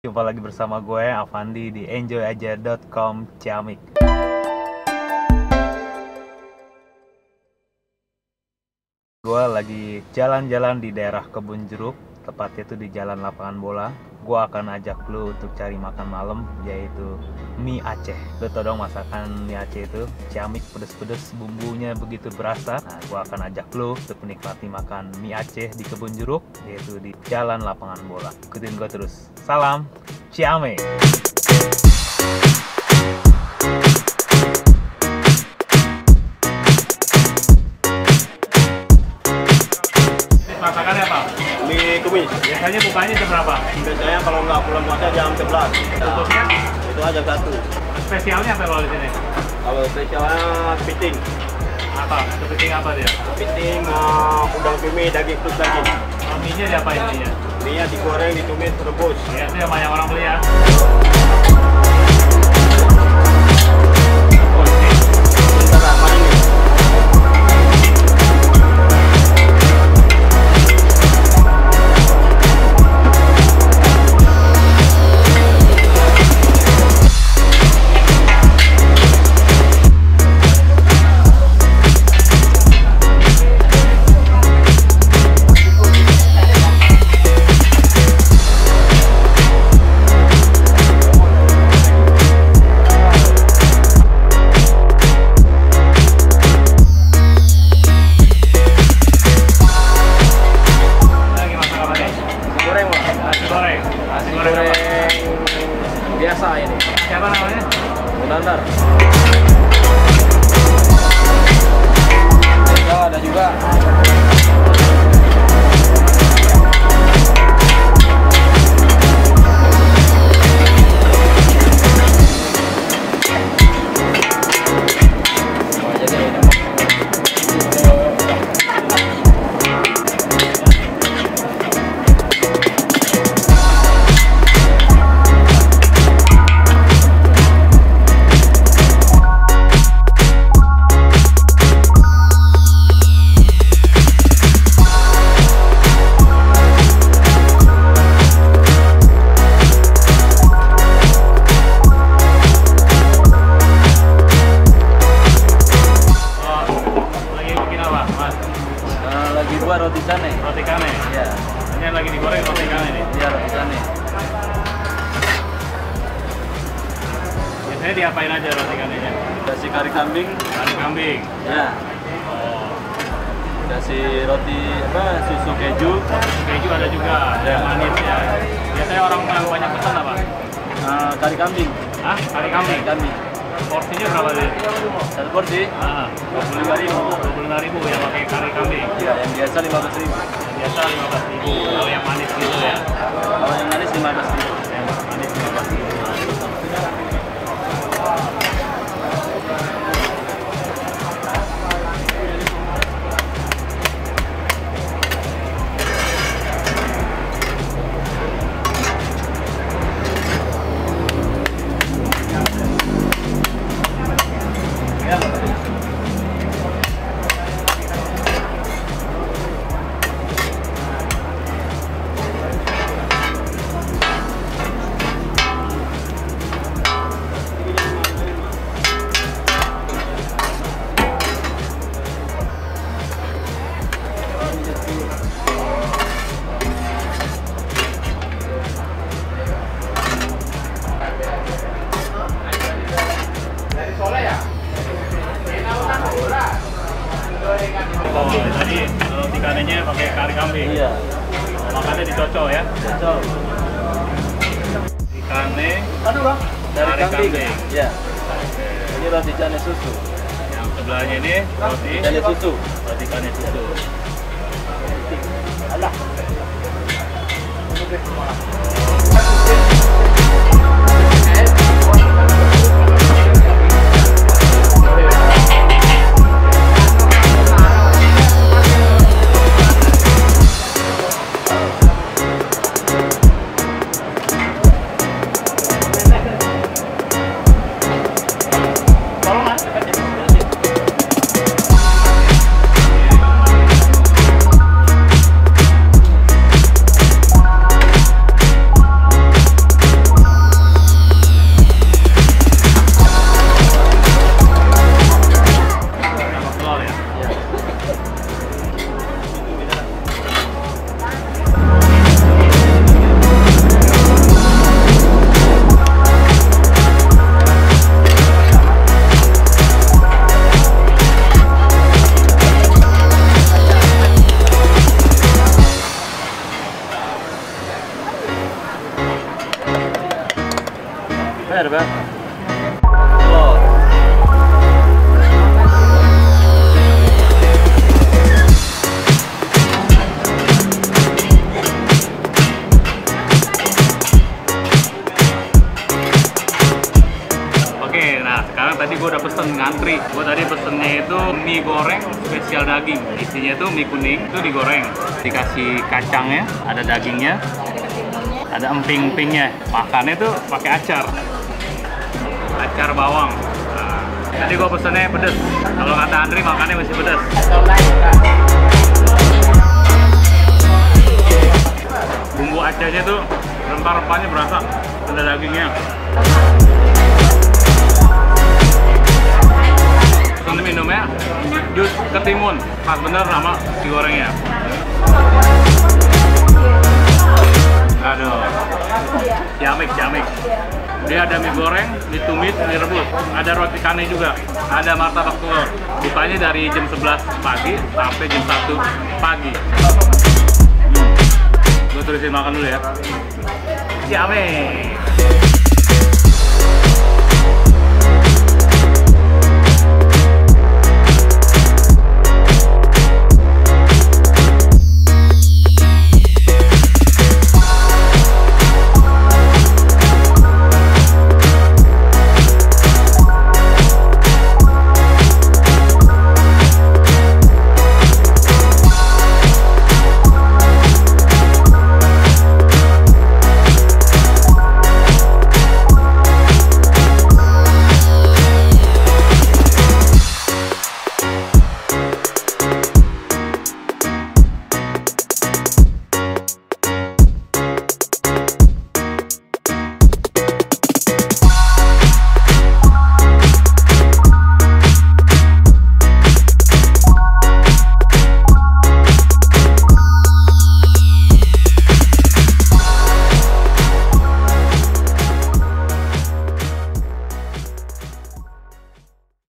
Jumpa lagi bersama gue, Avandi, di enjoyaja.com Ciamik. Gue lagi jalan-jalan di daerah Kebun Jeruk, tepatnya itu di Jalan Lapangan Bola. Gue akan ajak lu untuk cari makan malam, yaitu mie Aceh. Lu tau dong masakan mie Aceh itu, ciamik, pedes-pedes, bumbunya begitu berasa. Nah, gue akan ajak lu untuk menikmati makan mie Aceh di Kebun Jeruk, yaitu di Jalan Lapangan Bola. Ikutin gue terus. Salam Ciamik. Masakannya apa? Mie kumis. Biasanya bukanya jam berapa? Biasanya kalau nggak bulan puasa jam 11. Tutupnya? Itu aja satu. Spesialnya apa kalau di sini? Kalau spesialnya kepiting. Apa? Kepiting apa dia? Kepiting, udang cumi, daging plus daging. Mie-nya diapain ininya? Mie digoreng, ditumis, rebus. Ya, itu yang banyak orang beli ya. Bentar, apa ini? Biasa ini. Siapa namanya? Munandar. Ada juga. Lagi buat roti cane. Roti cane? Iya. Ini lagi digoreng roti cane nih? Iya, roti cane. Biasanya diapain aja roti canenya? Kasih kari kambing. Kari kambing? Ya. Oh. Kasih roti susu keju. Keju ada juga, ada yang manis ya. Biasanya orang yang banyak pesan apa? Kari kambing. Hah? Kari kambing? Kari kambing. Porsinya berapa sih? Satu porsi? 25.000. 25.000 yang pakai kari kambing? Iya, yang biasa 15.000. Yang biasa 15.000. Kalau yang manis gitu ya? Kalau yang manis 15.000. Yang manis 15.000. Oh, tadi roti canenya pakai kari kambing. Iya. Makannya dicocol ya. Cocok. Cane, Dari kari kambing. kambing. Iya. Ini roti cane susu. Yang sebelahnya ini roti Cane susu. roti cane susu. Alah. Benar, Bang. Telur. Oke, nah sekarang tadi gue udah pesen ngantri. Gue tadi pesennya itu mie goreng spesial daging. Isinya itu mie kuning, itu digoreng. Dikasih kacangnya, ada dagingnya, ada emping-empingnya. Makannya tuh pakai acar. Acar bawang. Nah, tadi gue pesennya pedes. Kalau kata Andri makannya masih pedes. Bumbu acarnya tuh rempah-rempahnya berasa. Ada dagingnya. Pesan minumnya jus ketimun, pas bener sama digorengnya. Aduh, ciamik. Dia ada mie goreng, mie tumis, mie rebus, ada roti canai juga, ada martabak telur. Bukanya dari jam 11 pagi sampai jam 1 pagi. Gue terusin makan dulu ya. Ciamik.